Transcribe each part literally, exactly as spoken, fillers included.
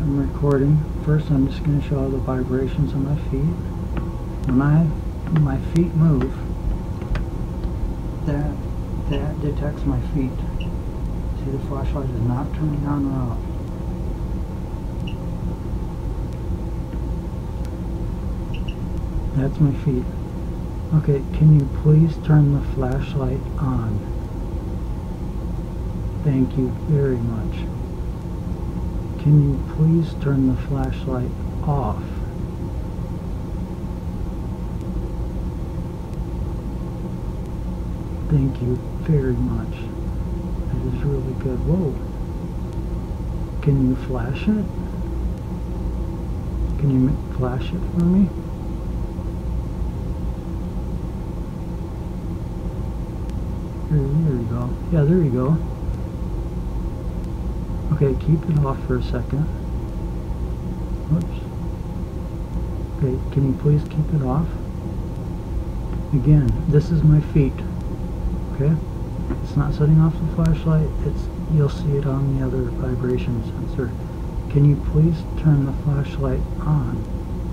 I'm recording. First I'm just going to show the vibrations on my feet. When I when my feet move, that that detects my feet. See, the flashlight is not turning on or off. That's my feet. Okay, can you please turn the flashlight on? Thank you very much. Can you please turn the flashlight off? Thank you very much. That is really good. Whoa. Can you flash it? Can you flash it for me? There, there you go. Yeah, there you go. Okay, keep it off for a second. Whoops. Okay, can you please keep it off? Again, this is my feet. Okay? It's not setting off the flashlight. It's you'll see it on the other vibration sensor. Can you please turn the flashlight on?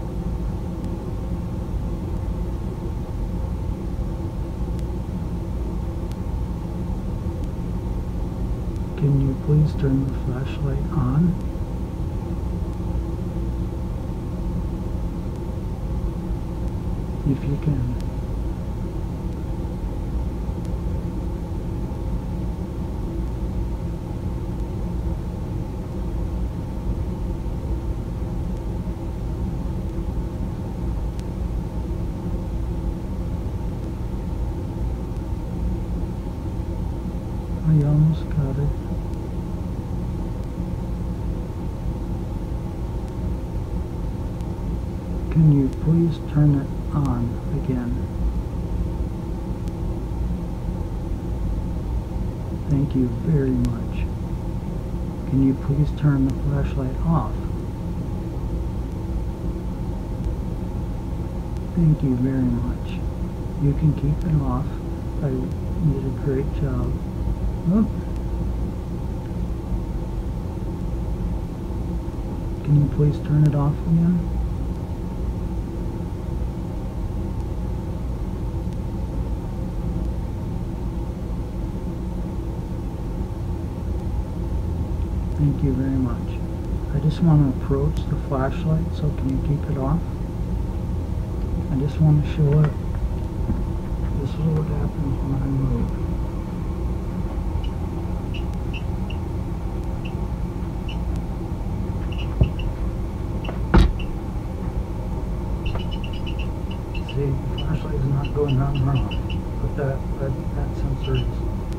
Can you please turn the flashlight on? If you can. I almost got it. Can you please turn it on again? Thank you very much. Can you please turn the flashlight off? Thank you very much. You can keep it off. I did a great job. Oop. Can you please turn it off again? Thank you very much. I just want to approach the flashlight, so can you keep it off? I just want to show it. This is what happens when I move. See, the flashlight is not going on and off, but that, that, that sensor is.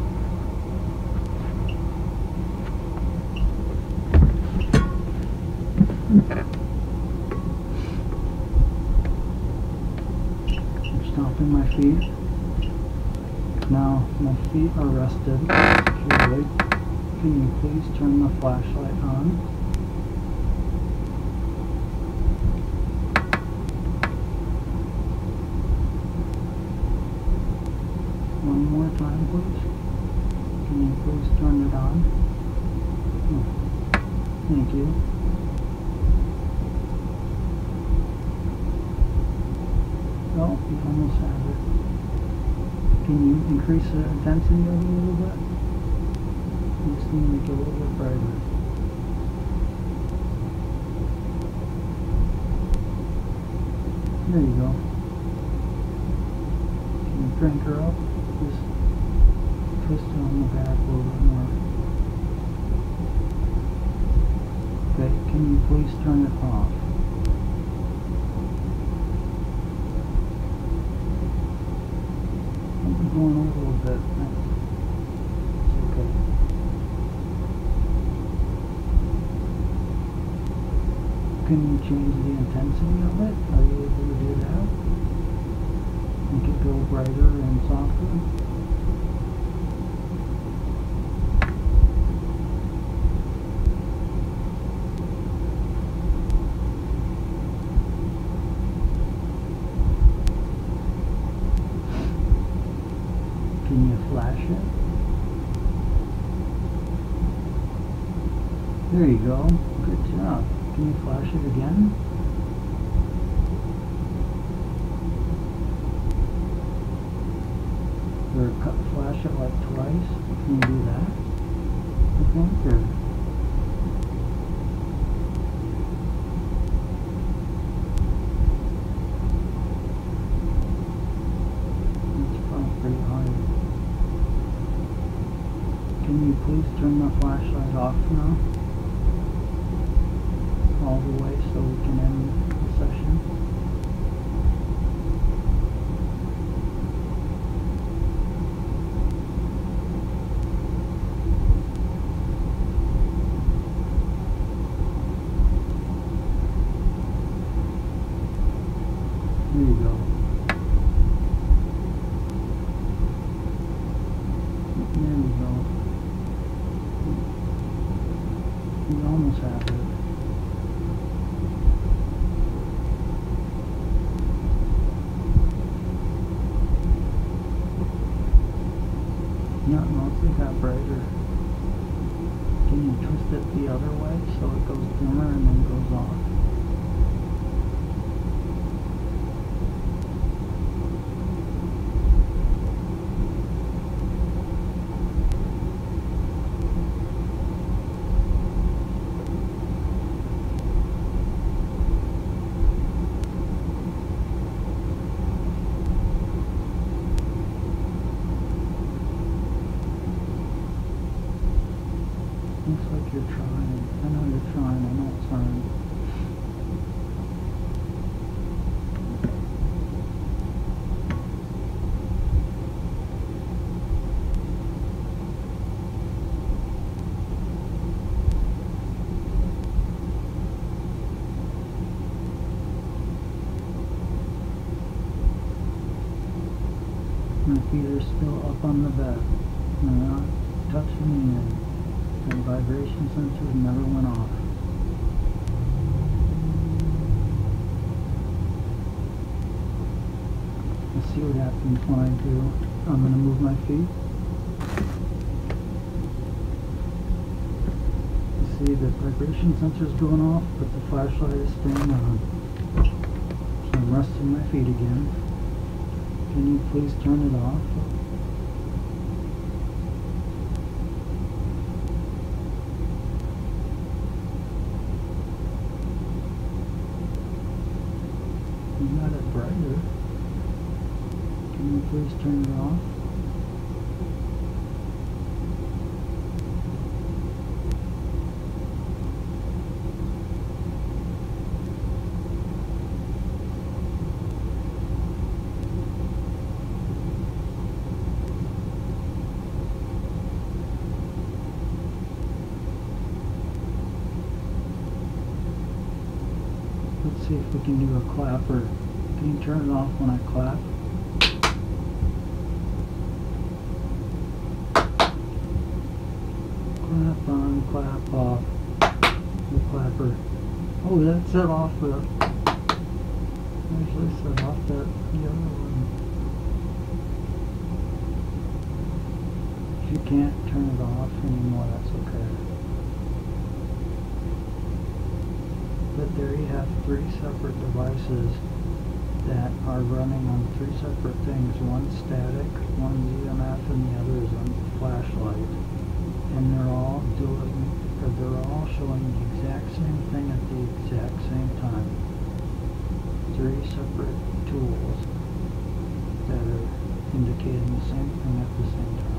I'm stomping my feet. Now my feet are rested securely. Can you please turn the flashlight on? One more time, please. Can you please turn it on? Oh, thank you. Oh, you almost have it. Can you increase the intensity of it a little bit? You just need to make it a little bit brighter. There you go. Can you crank her up? Just twist it on the back a little bit more. Okay, can you please turn it off? I'm going over a little bit. It's okay. Can you change the intensity of it? Are you able to do that? Make it go brighter and softer? Can you flash it? There you go. Good job. Can you flash it again? Or cut, flash it like twice? Can you do that? I think, or... It's probably pretty hard. Can you please turn the flashlight off now? All the way so we can end the session. There you go. There we go. We almost have it. Yeah, no, it's got brighter. Can you twist it the other way so it goes dimmer and then goes off? Looks like you're trying. I know you're trying. I know it's hard. My feet are still up on the bed. They're not touching anything. The vibration sensor never went off. Let's see what happens when I do. I'm going to move my feet. You see the vibration sensor is going off, but the flashlight is staying on. So I'm resting my feet again. Can you please turn it off? You got it brighter. Can you please turn it off? Let's see if we can do a clapper. Can you turn it off when I clap? Clap on, clap off. The clapper. Oh, that set off the... Actually set off that the other one. If you can't turn it off anymore, that's okay. But there you have three separate devices that are running on three separate things. One static, one E M F, and the other is on the flashlight. And they're all doing, or they're all showing the exact same thing at the exact same time. Three separate tools that are indicating the same thing at the same time.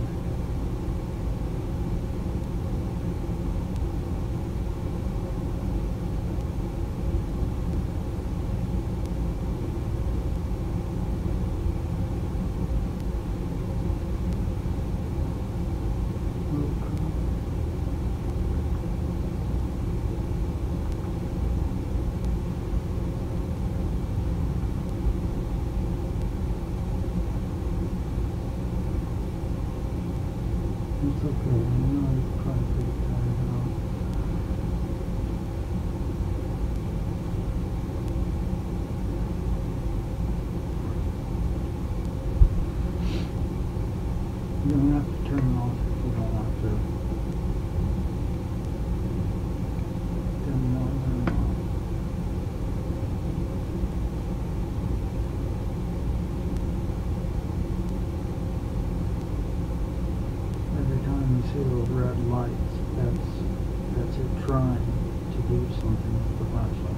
red lights. That's that's it trying to do something with the flashlight.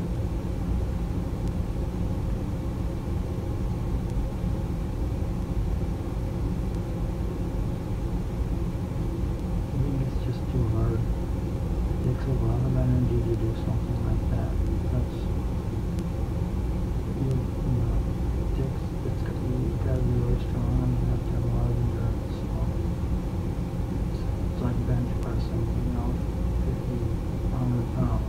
I think it's just too hard. It takes a lot of energy to do something like that. That's you, you know, it takes it's got you gotta be really strong and you have to have a lot of endurance. So it's, it's like bench pressing, you know, fifty, one hundred pounds.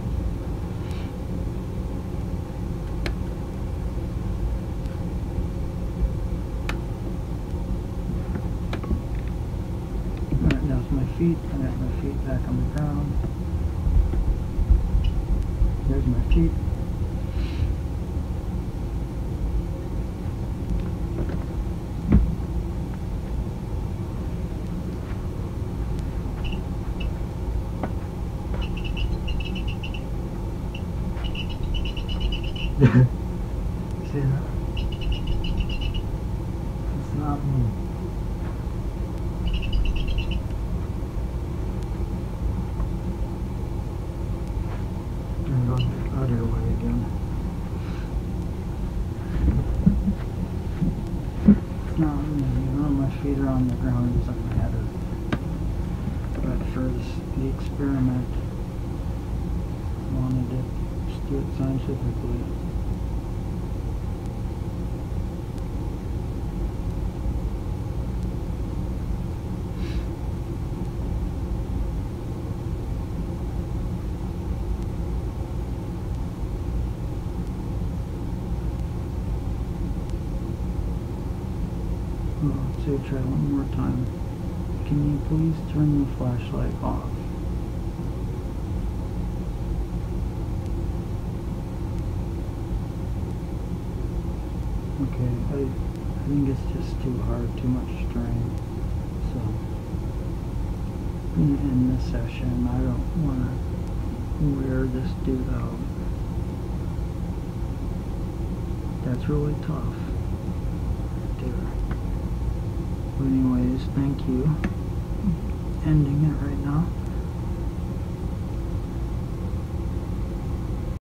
Alright, now it's my feet. I got my feet back on the ground. There's my feet. See that? It's not me. I'm going out of your way again. It's not me. You know, my feet are on the ground. It doesn't matter. But for this, the experiment, I wanted to just do it scientifically. Oh, so try one more time. Can you please turn the flashlight off? Okay, I, I think it's just too hard, too much strain. So, I'm gonna end this session. I don't want to wear this dude out. That's really tough. There. But anyways, thank you. Ending it right now.